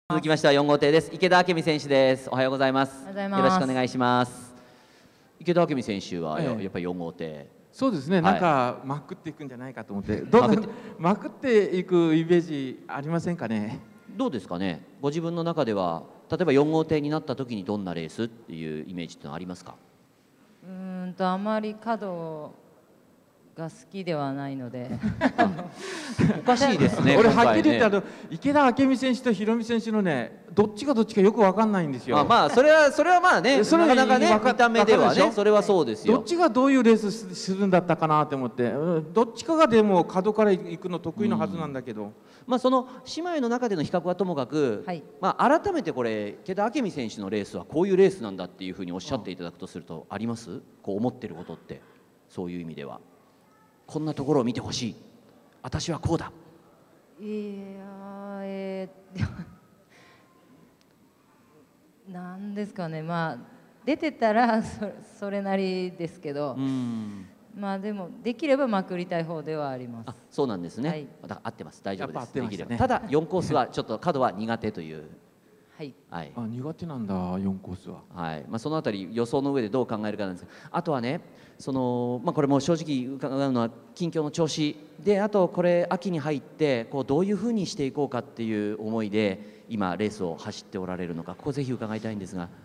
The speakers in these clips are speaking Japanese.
続きましては4号艇です。池田明美選手です。おはようございます。よろしくお願いします。池田明美選手はやっぱり4号艇。 そうですね。なんかまくっていくんじゃないかと思って、まくっていくイメージありませんかね。 どうですかね。ご自分の中では例えば4号艇になった時にどんなレースっていうイメージってのはありますか。 あまり角が好きではないのでおかしいですね。 俺はっきり言って池田明美選手とヒロミ選手のね、どっちがどっちかよく分かんないんですよ。 まあそれはまあね、なかなかね見た目ではねそれはそうですよ。 どっちがどういうレースするんだったかなと思って、どっちかがでも角から行くの得意のはずなんだけど、 まあその姉妹の中での比較はともかく、まあ改めてこれ池田明美選手のレースはこういうレースなんだっていうふうにおっしゃっていただくとするとあります？こう思ってることってそういう意味では。こんなところを見てほしい、私はこうだ。 なんですかね、まあ出てたらそれなりですけど、まあでもできればまくりたい方ではあります。 そうなんですね。だから合ってます。大丈夫です。 できれば。 ただ4コースはちょっと角は苦手という。 はい。苦手なんだ4コースは。 はい。まあそのあたり予想の上でどう考えるかなんですが、あとはね、これも正直伺うのは近況の調子で、あとこれ秋に入ってこうどういうふうにしていこうかっていう思いで今レースを走っておられるのか、ここぜひ伺いたいんですが。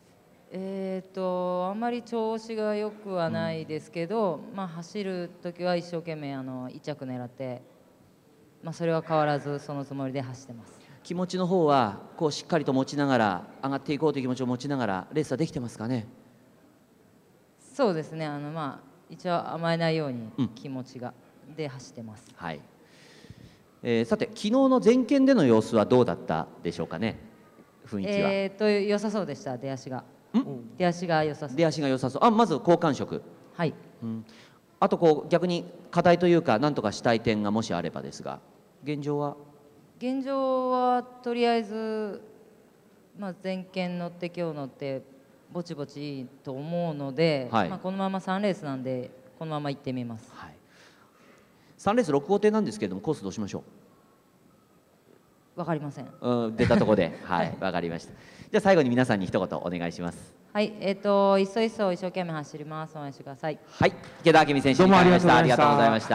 あんまり調子が良くはないですけど、まあ走る時は一生懸命1着狙って、まあそれは変わらずそのつもりで走ってます。 気持ちの方はこうしっかりと持ちながら上がっていこうという気持ちを持ちながらレースはできてますかね。 そうですね。まあ一応甘えないように気持ちが、で走ってます。 はい。さて昨日の前剣での様子はどうだったでしょうかね。雰囲気は。 良さそうでした。出足が。出足が良さそう。 出足が良さそう。まず好感触。 はい。 あとこう逆に課題というか何とかしたい点がもしあればですが、現状は。 現状はとりあえず、まあ、前剣乗って今日乗ってぼちぼちいいと思うので、まあこのまま3レースなんでこのまま行ってみます。 3レース6号艇なんですけれどもコースどうしましょう。わかりません。 出たところでわかりました。じゃあ最後に皆さんに一言お願いします。 はい、いっそ一生懸命走ります。応援してください。 はい、池田明美選手に伺いました。ありがとうございました。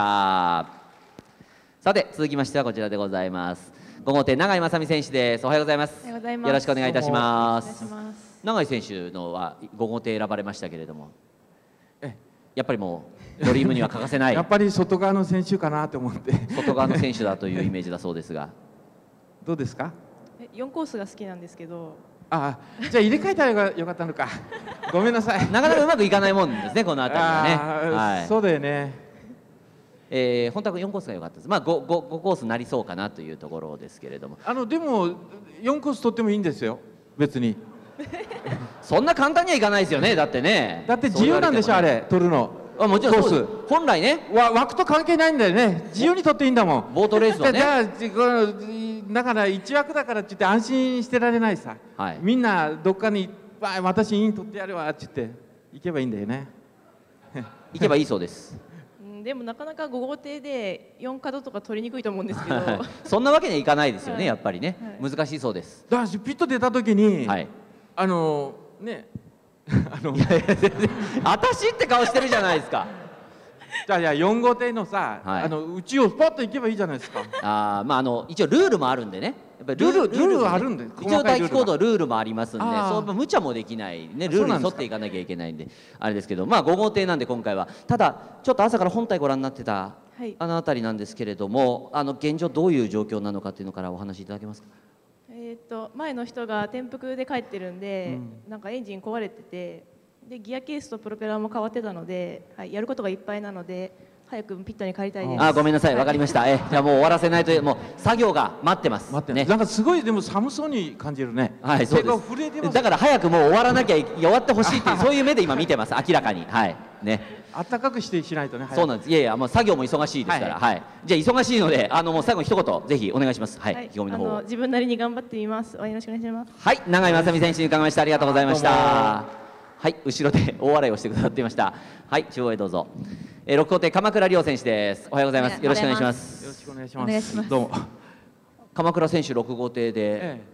さて続きましてはこちらでございます。5号艇永井正美選手です。おはようございます。よろしくお願いいたします。永井選手のは5号艇選ばれましたけれども、やっぱりもうドリームには欠かせない。 やっぱり外側の選手かなと思って。 外側の選手だというイメージだそうですが、 どうですか ？4コースが好きなんですけど。 じゃあ入れ替えたらよかったのか。ごめんなさい。 なかなかうまくいかないもんですね、この辺りはね。 そうだよね。 本当は4コースが良かったです。まあ 5コースになりそうかなというところですけれども、 でも4コース取ってもいいんですよ、別に。 そんな簡単にはいかないですよね。だってね、 だって自由なんでしょ、あれ取るの。 もちろんそうです。本来ね枠と関係ないんだよね。自由に取っていいんだもん、 ボートレースはね。 だから1枠だからって言って安心してられないさ。みんなどっかに私イン取ってやるわって言って行けばいいんだよね。 行けばいいそうです。 でもなかなか5号艇で4角とか取りにくいと思うんですけどそんなわけにはいかないですよね、やっぱりね。難しいそうです。 だからピット出た時にね、 私って顔してるじゃないですか。 じゃあ4号艇のさ、うちをスポッと行けばいいじゃないですか。 まあ一応ルールもあるんでね。 ルールはあるんで、 一応待機行動ルールもありますんで、そう無茶もできないね、ルールに沿っていかなきゃいけないんであれですけど、まあ5号艇なんで今回は。ただちょっと朝から本体ご覧になってたあの辺りなんですけれども、現状どういう状況なのかっていうのからお話しいただけますか。 前の人が転覆で帰ってるんで、なんかエンジン壊れてて、でギアケースとプロペラも変わってたので、やることがいっぱいなので早くピットに帰りたいです。 ごめんなさい、わかりました。じゃあもう終わらせないと、もう作業が待ってます。 なんかすごいでも寒そうに感じるね。 はい、そうです。だから早くもう終わらなきゃ終わってほしいっていうそういう目で今見てます。明らかに。はいね。 暖かくしてしないとね。 そうなんです。いやいや、もう作業も忙しいですから。はい。じゃあ忙しいので、もう最後に一言ぜひお願いします。はい。意気込みの方。 自分なりに頑張ってみます。よろしくお願いします。 はい、永井正美選手に伺いました。ありがとうございました。はい、後ろで大笑いをしてくださっていました。はい、中央へどうぞ。6号艇鎌倉亮選手です。おはようございます。よろしくお願いします。 よろしくお願いします。どうも。 鎌倉選手6号艇で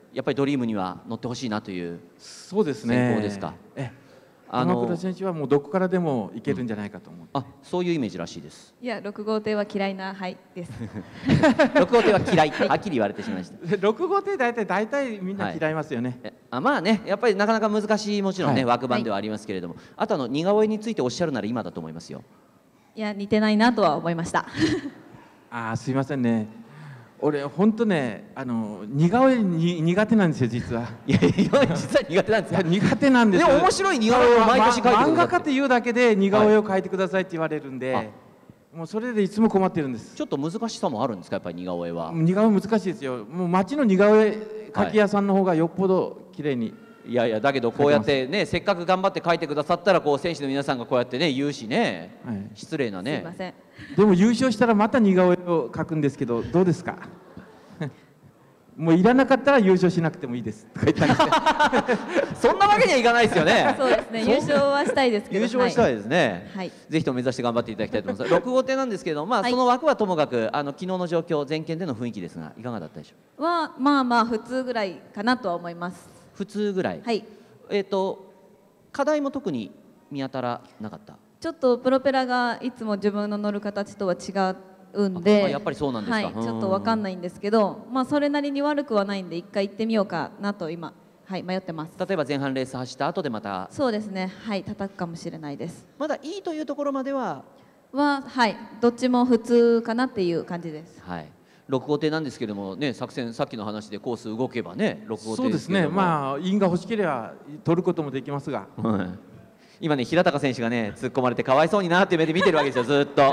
やっぱりドリームには乗ってほしいなというそうですね。 選考ですか。 鎌倉選手はもうどこからでもいけるんじゃないかと思う。 そういうイメージらしいです。 いや、6号艇は嫌いなです。 6号艇は嫌い、はっきり言われてしまいました。 6号艇大体みんな嫌いますよね。 まあね、やっぱりなかなか難しいもちろんね、枠番ではありますけれども、あと似顔絵についておっしゃるなら今だと思いますよ。 いや、似てないなとは思いました。 すいませんね。俺本当ね、似顔絵苦手なんですよ、実は。 いや実は苦手なんですか。 苦手なんですよ。 でも面白い似顔絵を毎年描いてください。 漫画家って言うだけで似顔絵を描いてくださいって言われるんで、もうそれでいつも困ってるんです。 ちょっと難しさもあるんですか、やっぱり似顔絵は。 似顔絵難しいですよ。もう街の似顔絵描き屋さんの方がよっぽど綺麗に。 いやいや、だけどこうやってね、せっかく頑張って描いてくださったら、選手の皆さんがこうやってね言うしね、失礼なね。 すいません。 でも優勝したらまた似顔絵を描くんですけど、どうですか。もういらなかったら優勝しなくてもいいですとか言ったんですそんなわけにはいかないですよね。 そうですね。優勝はしたいですけど。 優勝はしたいですね。ぜひとも目指して頑張っていただきたいと思います。6号艇なんですけど、その枠はともかく昨日の状況、全県での雰囲気ですがいかがだったでしょう。 まあ普通ぐらいかなとは思います。 普通ぐらい。課題も特に見当たらなかった。 ちょっとプロペラがいつも自分の乗る形とは違うんで、 やっぱりそうなんですか。 ちょっと分かんないんですけど、それなりに悪くはないんで一回行ってみようかなと今迷ってます。 例えば前半レース走った後でまた。 そうですね。叩くかもしれないです。 まだいいというところまではどっちも普通かなっていう感じです。 6号艇なんですけどもね、作戦さっきの話でコース動けばね、6号艇そうですね。因が欲しければ取ることもできますが、 今ね平高選手がね突っ込まれてかわいそうになっていう目で見てるわけですよ、ずっと。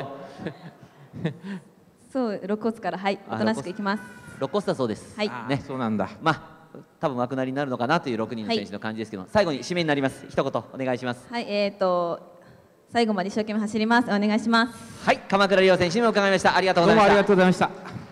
そう、肋骨からおとなしくいきます。 肋骨だそうです。 ね、そうなんだ。 多分枠なりになるのかなという6人の選手の感じですけど、最後に締めになります。一言お願いします。 最後まで一生懸命走ります。お願いします。 鎌倉亮選手にも伺いました。ありがとうございました。 どうもありがとうございました。